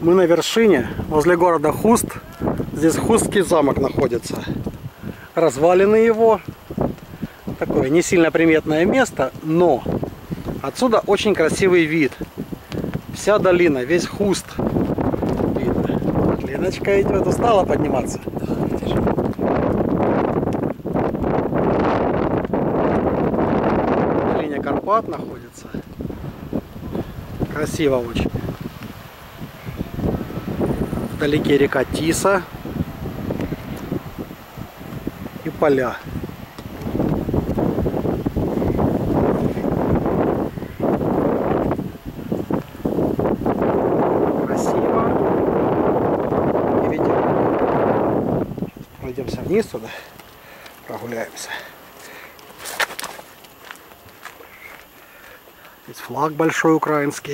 Мы на вершине, возле города Хуст. Здесь Хустский замок находится. Развалины его. Такое не сильно приметное место, но отсюда очень красивый вид. Вся долина, весь Хуст видно. Леночка идет, устала подниматься. В долине Карпат находится. Красиво очень. Вдалеке река Тиса и поля. Красиво. И видим. Пройдемся вниз туда, прогуляемся. Здесь флаг большой украинский.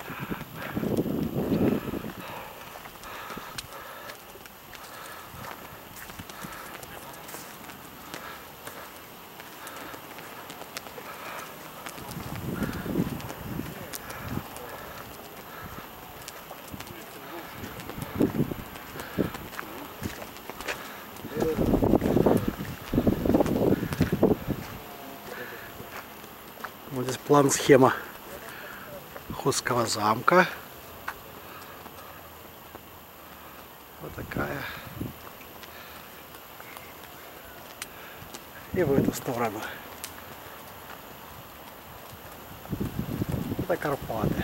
Вот здесь план-схема Хустского замка. Вот такая. И в эту сторону. Это Карпаты.